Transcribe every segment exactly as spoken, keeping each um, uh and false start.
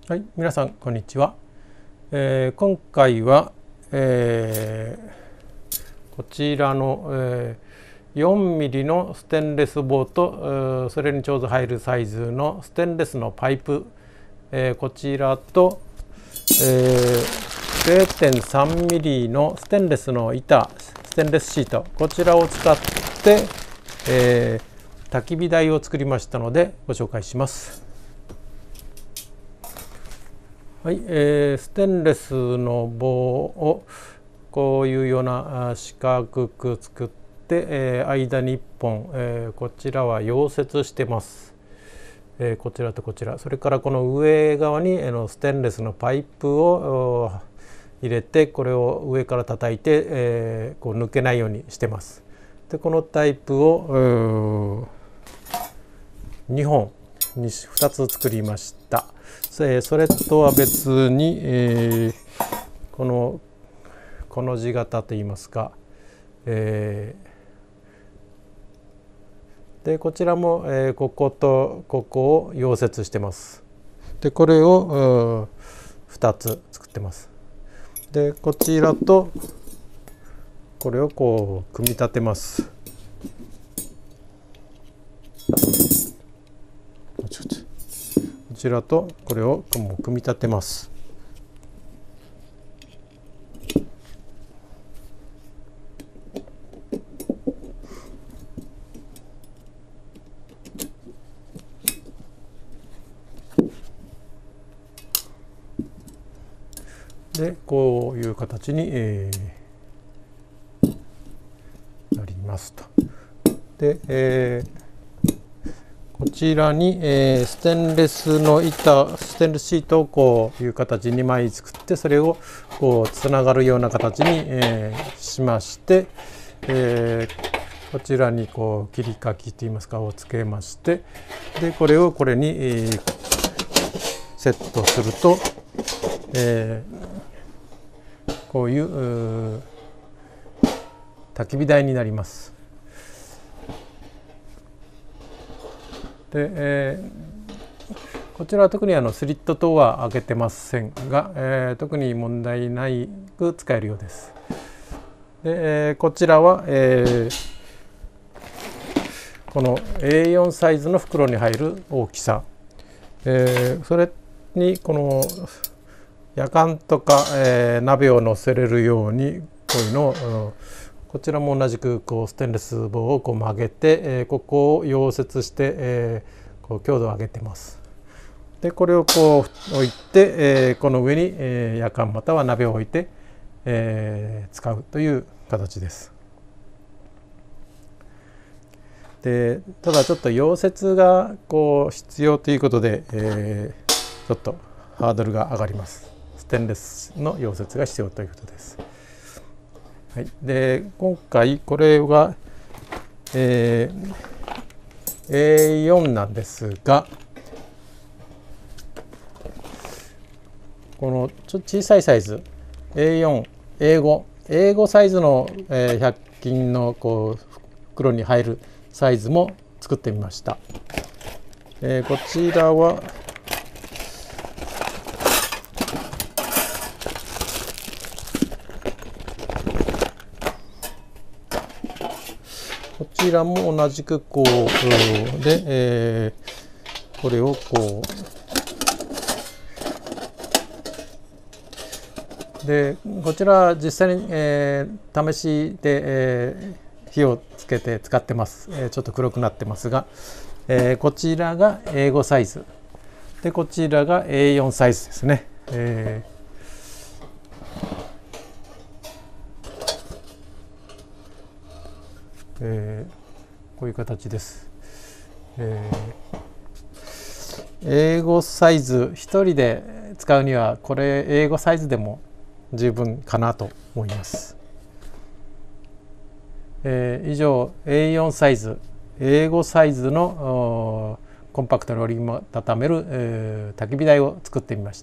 はい、皆さんこんにちは。えー、今回は、えー、こちらの、えー、よんミリのステンレス棒と、えー、それにちょうど入るサイズのステンレスのパイプ、えー、こちらと、えー、ゼロてんさんミリのステンレスの板、ステンレスシート、こちらを使って、えー、焚き火台を作りましたのでご紹介します。はい、えー、ステンレスの棒をこういうような四角く作って、えー、間にいっぽん、えー、こちらは溶接してます、えー、こちらとこちら、それからこの上側に、えー、のステンレスのパイプを入れて、これを上から叩いて、えー、こう抜けないようにしてます。でこのタイプをにほんにふたつ作りました。それとは別に、えー、このこの字型といいますか、えー、でこちらも、えー、こことここを溶接してます。でこれをふたつ作ってます。でこちらとこれをこう組み立てます。こちらとこれをもう組み立てます。でこういう形に、えー、なりますと。で、えーこちらに、えー、ステンレスの板、ステンレスシートをこういう形にまい作って、それをこうつながるような形に、えー、しまして、えー、こちらにこう切り欠きといいますかをつけまして、でこれをこれに、えー、セットすると、えー、こういう、う焚き火台になります。でえー、こちらは特にあのスリット等は開けてませんが、えー、特に問題ないく使えるようです。で、えー、こちらは、えー、この エーよん サイズの袋に入る大きさ、えー、それにこのやかんとか、えー、鍋を乗せれるようにこういうのを、こちらも同じくこうステンレス棒をこう曲げて、えー、ここを溶接して、えー、こう強度を上げてます。でこれをこう置いて、えー、この上に、えー、やかんまたは鍋を置いて、えー、使うという形です。でただちょっと溶接がこう必要ということで、えー、ちょっとハードルが上がります。ステンレスの溶接が必要ということです。はい、で今回これは、えー、エーよん なんですが、このちょっと小さいサイズ エーよん、エーご、エーご サイズの、えー、ひゃく均のこう袋に入るサイズも作ってみました。えー、こちらはこちらも同じくこうで、えー、これをこうでこちら実際に、えー、試しで、えー、火をつけて使ってます。えー、ちょっと黒くなってますが、えー、こちらが エーご サイズでこちらが エーよん サイズですね。えーえー、こういう形です。えー、エーご サイズひとりで使うにはこれ エーご サイズでも十分かなと思います。えー、以上 エーよん サイズ エーご サイズのコンパクトに折りたためる、えー、焚き火台を作ってみました。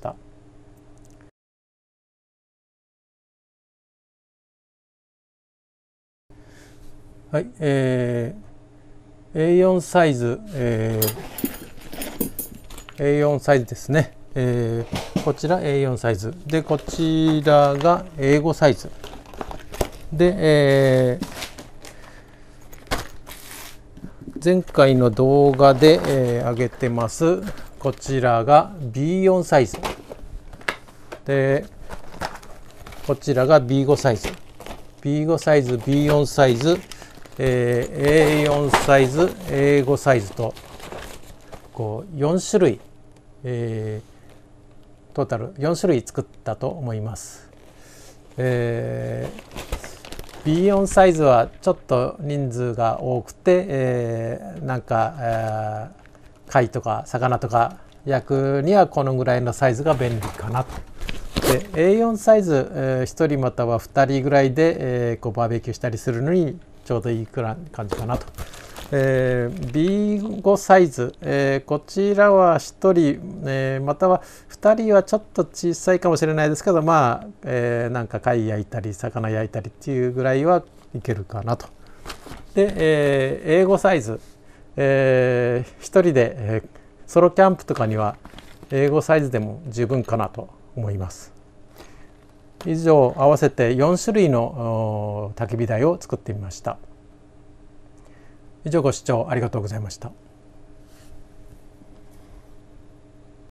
はい、えー、エーよん サイズ、えー、エーよん サイズですね。 えー、こちら エーよん サイズで、こちらが エーご サイズで、えー、前回の動画で、えー、上げてますこちらが ビーよん サイズで、こちらが ビーご サイズ ビーご サイズ ビーよん サイズ、えー、エーよん サイズ エーご サイズとこうよん種類、えー、トータルよん種類作ったと思います。えー、ビーよん サイズはちょっと人数が多くて、えー、なんか、えー、貝とか魚とか焼くにはこのぐらいのサイズが便利かなと。で エーよん サイズ、えー、ひとりまたはふたりぐらいで、えー、こうバーベキューしたりするのにちょうどいいくらい感じかなと。えー、ビーご サイズ、えー、こちらはひとり、えー、またはふたりはちょっと小さいかもしれないですけど、まあ、えー、なんか貝焼いたり魚焼いたりっていうぐらいはいけるかなと。で、えー、エーご サイズ、えー、ひとりで、えー、ソロキャンプとかには エーご サイズでも十分かなと思います。以上合わせてよん種類の焚き火台を作ってみました。以上ご視聴ありがとうございました。